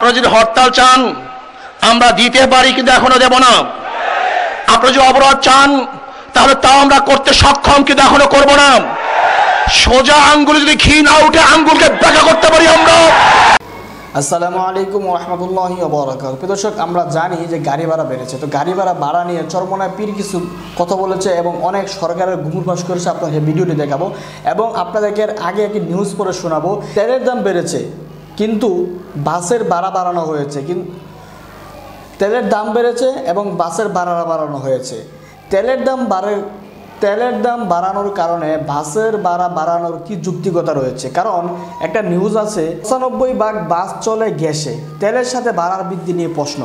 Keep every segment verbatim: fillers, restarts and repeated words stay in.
আপনারা যদি হরতাল চান আমরা দিতে পারি, কিন্তু এখনো দেব না। আপনারা যদি অবরোধ চান তাহলে তাও আমরা করতে সক্ষম, কিন্তু এখনো করব না। সোজা আঙ্গুলে যদি ঘি না উঠে আঙ্গুলকে ব্যাখ্যা করতে পারি আমরা। আসসালামু আলাইকুম ওয়া রাহমাতুল্লাহি ওয়া বারাকাতুহু। প্রিয় দর্শক, আমরা জানি যে গাড়ি ভাড়া বেড়েছে, তো গাড়ি ভাড়া বাড়া নিয়ে চরমনায় পীর কিছু কথা বলেছে এবং অনেক সরকারের ঘুমুর ফাঁস করেছে। আপনাকে ভিডিওটি দেখাবো এবং আপনাদেরকে আগে একটি নিউজ পড়ে শোনাবো। তেলের দাম বেড়েছে কিন্তু বাসের ভাড়া বাড়ানো হয়েছে, কিন্তু তেলের দাম বেড়েছে এবং বাসের ভাড়া বাড়ানো হয়েছে। তেলের দাম বাড়ে তেলের দাম বাড়ানোর কারণে বাসের ভাড়া বাড়ানোর কি যুক্তিকতা রয়েছে? কারণ একটা নিউজ আছে, পঁচানব্বই ভাগ বাস চলে গ্যাসে, তেলের সাথে ভাড়ার বৃদ্ধি নিয়ে প্রশ্ন।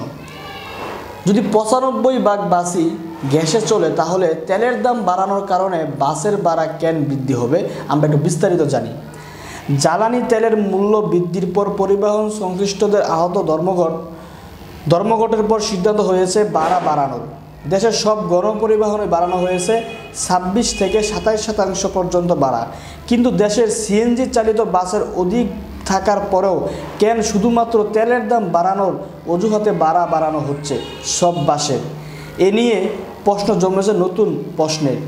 যদি পঁচানব্বই ভাগ বাসই গ্যাসে চলে তাহলে তেলের দাম বাড়ানোর কারণে বাসের ভাড়া কেন বৃদ্ধি হবে? আমরা একটু বিস্তারিত জানি। জ্বালানি তেলের মূল্য বৃদ্ধির পর পরিবহন সংশ্লিষ্টদের আহত ধর্মঘট ধর্মঘটের পর সিদ্ধান্ত হয়েছে ভাড়া বাড়ানোর। দেশের সব গণপরিবহনে বাড়ানো হয়েছে ছাব্বিশ থেকে সাতাইশ শতাংশ পর্যন্ত বাড়া। কিন্তু দেশের সিএনজি চালিত বাসের অধিক থাকার পরেও কেন শুধুমাত্র তেলের দাম বাড়ানোর অজুহাতে ভাড়া বাড়ানো হচ্ছে সব বাসের? এ নিয়ে প্রশ্ন জমেছে নতুন প্রশ্নের।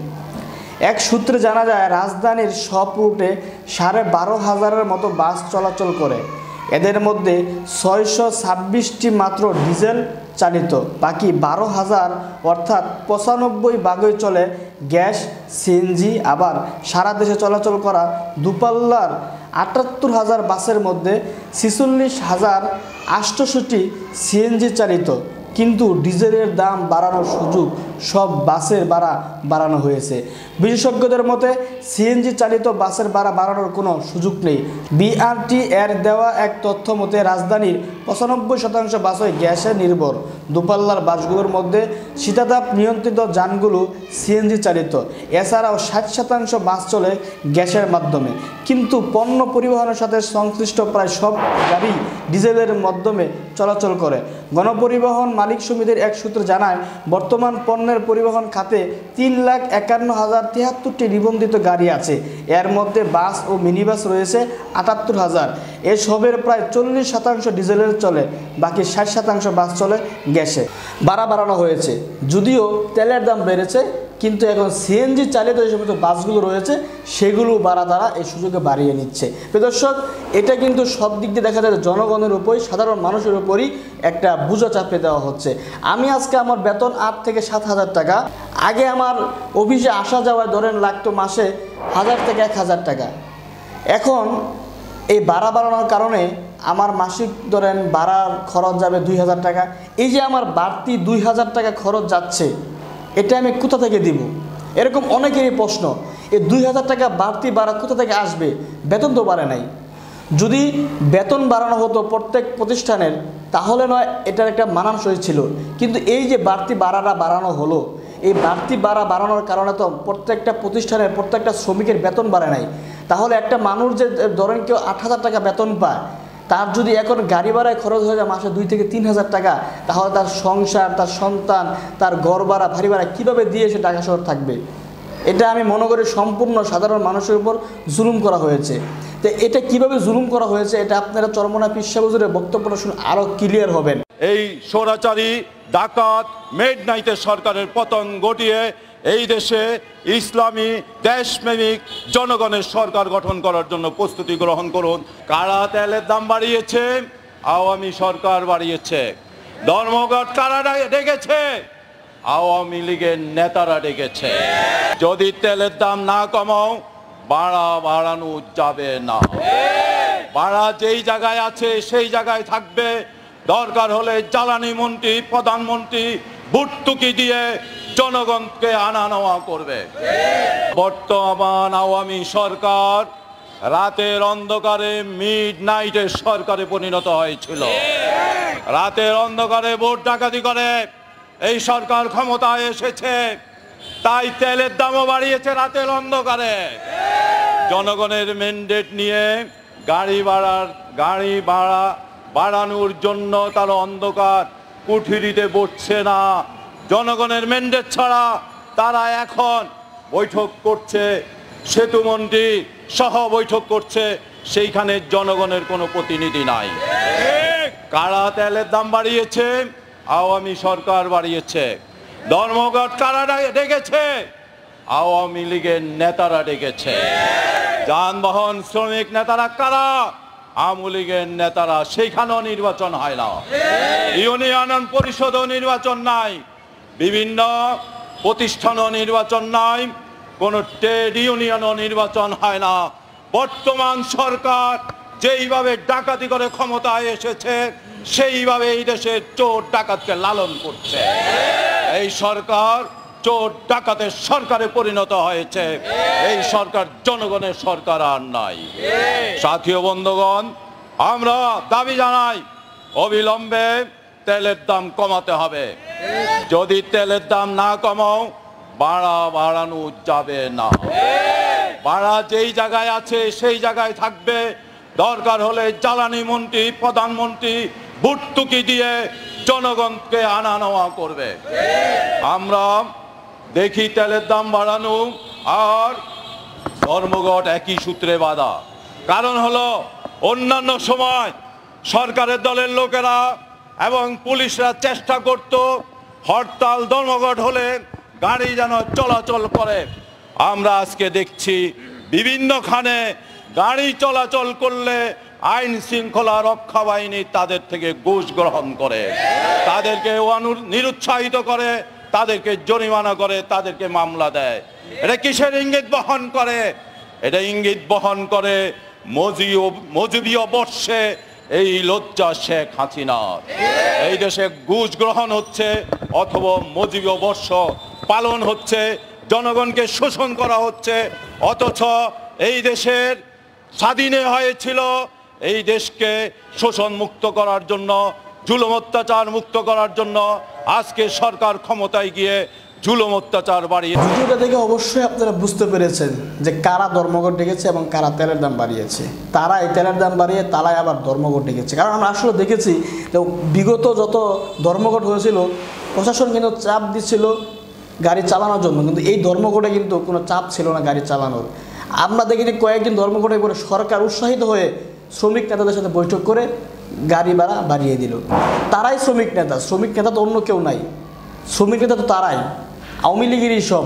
এক সূত্রে জানা যায়, রাজধানীর সব রুটে সাড়ে বারো হাজারের মতো বাস চলাচল করে। এদের মধ্যে ছয়শো ছাব্বিশটি মাত্র ডিজেল চালিত, বাকি বারো হাজার অর্থাৎ পঁচানব্বই ভাগই চলে গ্যাস সিএনজি। আবার সারা দেশে চলাচল করা দুপাল্লার আটাত্তর হাজার বাসের মধ্যে ছেচল্লিশ হাজার আটষট্টি সিএনজি চালিত, কিন্তু ডিজেলের দাম বাড়ানোর সুযোগ সব বাসের ভাড়া বাড়ানো হয়েছে। বিশেষজ্ঞদের মতে সিএনজি চালিত বাসের ভাড়া বাড়ানোর কোনো সুযোগ নেই। বিআরটি এর দেওয়া এক তথ্য মতে রাজধানীর পঁচানব্বই শতাংশ বাসই গ্যাসে নির্ভর। দুপাল্লার বাসগুলোর মধ্যে শীতাতাপ নিয়ন্ত্রিত যানগুলো সিএনজি চালিত। এছাড়াও ষাট শতাংশ বাস চলে গ্যাসের মাধ্যমে, কিন্তু পণ্য পরিবহনের সাথে সংশ্লিষ্ট প্রায় সব গাড়ি ডিজেলের মাধ্যমে চলাচল করে। গণপরিবহন মালিক সমিতির এক সূত্র জানায়, বর্তমান পণ্যের পরিবহন খাতে তিন লাখ একান্ন হাজার তিয়াত্তরটি নিবন্ধিত গাড়ি আছে। এর মধ্যে বাস ও মিনিবাস রয়েছে আটাত্তর হাজার। এসবের প্রায় চল্লিশ শতাংশ ডিজেলের চলে, বাকি ষাট শতাংশ বাস চলে গ্যাসে। ভাড়া বাড়ানো হয়েছে, যদিও তেলের দাম বেড়েছে, কিন্তু এখন সিএনজি চালিত যে সমস্ত বাসগুলো রয়েছে সেগুলো ভাড়া তারা এই সুযোগে বাড়িয়ে নিচ্ছে। প্রিয় দর্শক, এটা কিন্তু সব দিক দিয়ে দেখা যায় জনগণের উপরই, সাধারণ মানুষের উপরই একটা বোঝা চাপে দেওয়া হচ্ছে। আমি আজকে আমার বেতন আট থেকে সাত হাজার টাকা, আগে আমার অফিসে আসা যাওয়ায় ধরেন লাগতো মাসে হাজার থেকে এক হাজার টাকা। এখন এই ভাড়া বাড়ানোর কারণে আমার মাসিক ধরেন ভাড়ার খরচ যাবে দুই হাজার টাকা। এই যে আমার বাড়তি দুই হাজার টাকা খরচ যাচ্ছে, এটা আমি কোথা থেকে দিব? এরকম অনেকেরই প্রশ্ন। এই দুই হাজার টাকা বাড়তি ভাড়া কোথা থেকে আসবে? বেতন তো বাড়ে নাই। যদি বেতন বাড়ানো হতো প্রত্যেক প্রতিষ্ঠানের তাহলে নয় এটার একটা মানানসই ছিল, কিন্তু এই যে বাড়তি ভাড়াটা বাড়ানো হলো, এই বাড়তি ভাড়া বাড়ানোর কারণে তো প্রত্যেকটা প্রতিষ্ঠানের প্রত্যেকটা শ্রমিকের বেতন বাড়ে নাই। তাহলে একটা মানুষ যে ধরেন কেউ আট হাজার টাকা বেতন পায়, তার যদি এখন গাড়ি ভাড়ায় খরচ হয়ে যায় মাসে দুই থেকে তিন হাজার টাকা, তাহলে তার সংসার, তার সন্তান, তার ঘর ভাড়া, ভারী ভাড়া কীভাবে দিয়ে সে ঢাকা শহর থাকবে? এটা আমি মনে করি সম্পূর্ণ সাধারণ মানুষের উপর জুলুম করা হয়েছে। তো এটা কিভাবে জুলুম করা হয়েছে এটা আপনারা চরমনায় পীর সাহেব হুজুরের বক্তব্যটা শুনে আরও ক্লিয়ার হবেন। এই স্বৈরাচারী ডাকাত মিডনাইটের সরকারের পতন ঘটিয়ে এই দেশে ইসলামী দেশপ্রেমিক জনগণের সরকার গঠন করার জন্য প্রস্তুতি গ্রহণ করুন। কারা তেলের দাম বাড়িয়েছে? আওয়ামী সরকার বাড়িয়েছে। ধর্মঘট কারা ডেকেছে? আওয়ামী লীগের নেতারা ডেকেছে। যদি তেলের দাম না কমাও ভাড়া বাড়ানো যাবে না। ভাড়া যেই জায়গায় আছে সেই জায়গায় থাকবে। দরকার হলে জ্বালানি মন্ত্রী, প্রধানমন্ত্রী ভর্তুকি দিয়ে জনগণকে আনা নেওয়া করবে। বর্তমান আওয়ামী সরকার রাতের অন্ধকারে মিড নাইটের সরকারে পরিণত হয়েছিল। রাতের অন্ধকারে ভোট ডাকাতি করে এই সরকার ক্ষমতায় এসেছে, তাই তেলের দামও বাড়িয়েছে রাতের অন্ধকারে। জনগণের ম্যান্ডেট নিয়ে গাড়ি ভাড়ার গাড়ি ভাড়া বাড়ানোর জন্য তারা অন্ধকার কুঠিরিতে বসছে না। জনগণের ম্যান্ডেট ছাড়া তারা এখন বৈঠক করছে, সেতুমন্ত্রী সহ বৈঠক করছে, সেইখানে জনগণের কোনো প্রতিনিধি নাই। কারা তেলের দাম বাড়িয়েছে? আওয়ামী সরকার বাড়িয়েছে। ধর্মঘট কারা ডেকেছে? আওয়ামী লীগের নেতারা ডেকেছে। যানবাহন শ্রমিক নেতারা কারা? আওয়ামী লীগের নেতারা। সেইখানেও নির্বাচন হয় না, ইউনিয়ন পরিষদও নির্বাচন নাই, বিভিন্ন প্রতিষ্ঠানও নির্বাচন নাই, কোন ট্রেড ইউনিয়নও নির্বাচন হয় না। বর্তমান সরকার যেইভাবে ডাকাতি করে ক্ষমতায় এসেছে সেইভাবে এই দেশের চোর ডাকাতকে লালন করছে। এই সরকার চোর ডাকাতের সরকারে পরিণত হয়েছে। এই সরকার জনগণের সরকার আর নাই। সাথী ও বন্ধুগণ, আমরা দাবি জানাই অবিলম্বে তেলের দাম কমাতে হবে। যদি তেলের দাম না কমাও, ভাড়া বাড়ানো যাবে না। ভাড়া যেই জায়গায় আছে সেই জায়গায় থাকবে। দরকার হলে জ্বালানি মন্ত্রী, প্রধানমন্ত্রী ভর্তুকি দিয়ে জনগণকে আনা নেওয়া করবে। আমরা দেখি তেলের দাম বাড়ানো আর ধর্মঘট একই সূত্রে বাঁধা। কারণ হলো অন্যান্য সময় সরকারের দলের লোকেরা এবং পুলিশরা চেষ্টা করত হরতাল ধর্মঘট হলে গাড়ি যেন চলাচল করে। আমরা আজকে দেখছি বিভিন্নখানে গাড়ি চলাচল করলে আইন শৃঙ্খলা রক্ষা বাহিনী তাদের থেকে ঘুষ গ্রহণ করে, তাদেরকে নিরুৎসাহিত করে, তাদেরকে জরিমানা করে, তাদেরকে মামলা দেয়। এটা কিসের ইঙ্গিত বহন করে? এটা ইঙ্গিত বহন করে মজুবীয় বর্ষে এই লজ্জা শেখ হাসিনা। এই দেশে ঘুষ গ্রহণ হচ্ছে অথবা মজুবীয় বর্ষ পালন হচ্ছে, জনগণকে শোষণ করা হচ্ছে। অথচ এই দেশের স্বাধীনে হয়েছিল এই দেশকে শোষণ মুক্ত করার জন্য, জুলুম অত্যাচার মুক্ত করার জন্য। আজকে সরকার ক্ষমতায় গিয়ে জুলুম অত্যাচার বাড়িয়ে। ভিডিওটা থেকে অবশ্যই আপনারা বুঝতে পেরেছেন যে কারা ধর্মঘট ডেকেছে এবং কারা তেলের দাম বাড়িয়েছে। তারা এই তেলের দাম বাড়িয়ে তারাই আবার ধর্মঘট ডেকেছে। কারণ আমরা আসলে দেখেছি যে বিগত যত ধর্মঘট হয়েছিল প্রশাসন কিন্তু চাপ দিচ্ছিল গাড়ি চালানোর জন্য, কিন্তু এই ধর্মঘটে কিন্তু কোনো চাপ ছিল না গাড়ি চালানোর। আমরা দেখিনি কয়েকদিন ধর্মঘটে পরে সরকার উৎসাহিত হয়ে শ্রমিক নেতাদের সাথে বৈঠক করে গাড়ি ভাড়া বাড়িয়ে দিল। তারাই শ্রমিক নেতা, শ্রমিক নেতা তো অন্য কেউ নাই, শ্রমিক নেতা তো তারাই, আওয়ামী লীগেরই সব।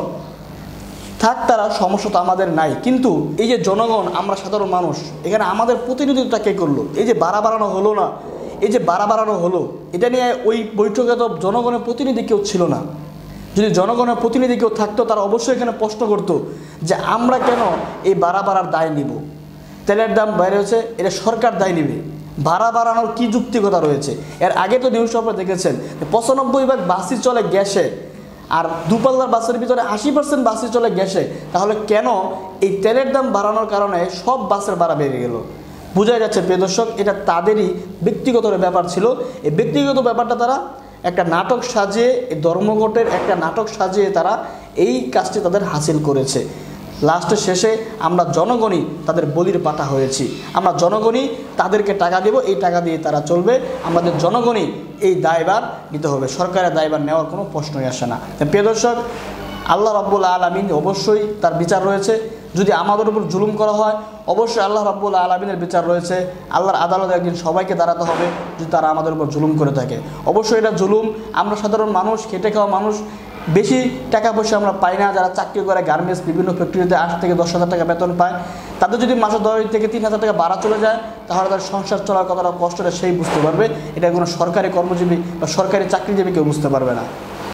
থাক, তারা সমস্যা তো আমাদের নাই। কিন্তু এই যে জনগণ, আমরা সাধারণ মানুষ, এখানে আমাদের প্রতিনিধিত্বটা কে করলো? এই যে ভাড়া বাড়ানো হলো না, এই যে ভাড়া বাড়ানো হলো, এটা নিয়ে ওই বৈঠকে তো জনগণের প্রতিনিধি কেউ ছিল না। যদি জনগণের প্রতিনিধি কেউ থাকতো তারা অবশ্যই এখানে প্রশ্ন করতো যে আমরা কেন এই ভাড়া বাড়ার দায় নিব? তেলের দাম বাইরে হচ্ছে, এটা সরকার দায় নিবে। ভাড়া বাড়ানোর কী যুক্তিকতা রয়েছে? এর আগে তো নিউজ আপনারা দেখেছেন পঁচানব্বই ভাগ বাসই চলে গ্যাসে, আর দুপাল্লার বাসের ভিতরে আশি পার্সেন্ট বাসই চলে গ্যাসে। তাহলে কেন এই তেলের দাম বাড়ানোর কারণে সব বাসের ভাড়া বেড়ে গেল? বোঝা যাচ্ছে প্রিয় দর্শক, এটা তাদেরই ব্যক্তিগত ব্যাপার ছিল। এই ব্যক্তিগত ব্যাপারটা তারা একটা নাটক সাজিয়ে, এই ধর্মঘটের একটা নাটক সাজিয়ে তারা এই কাজটি তাদের হাসিল করেছে। লাস্টের শেষে আমরা জনগণই তাদের বলির পাঠা হয়েছি। আমরা জনগণই তাদেরকে টাকা দেব, এই টাকা দিয়ে তারা চলবে। আমাদের জনগণই এই দায়ভার নিতে হবে, সরকারের দায়ভার নেওয়ার কোনো প্রশ্নই আসে না। প্রিয় দর্শক, আল্লাহ রাব্বুল আলামিন অবশ্যই তার বিচার রয়েছে। যদি আমাদের উপর জুলুম করা হয়, অবশ্যই আল্লাহ রাব্বুল আলামিনের বিচার রয়েছে। আল্লাহর আদালতে একদিন সবাইকে দাঁড়াতে হবে যদি তারা আমাদের উপর জুলুম করে থাকে। অবশ্যই এটা জুলুম। আমরা সাধারণ মানুষ, খেটে খাওয়া মানুষ, বেশি টাকা পয়সা আমরা পাই না। যারা চাকরি করে গার্মেন্টস, বিভিন্ন ফ্যাক্টরিতে আট থেকে দশ হাজার টাকা বেতন পায়, তাদের যদি মাসে দশ থেকে তিন হাজার টাকা ভাড়া চলে যায়, তাহলে তার সংসার চলার কতটা কষ্টটা সেই বুঝতে পারবে। এটা কোনো সরকারি কর্মজীবী বা সরকারি চাকরিজীবী কেউ বুঝতে পারবে না।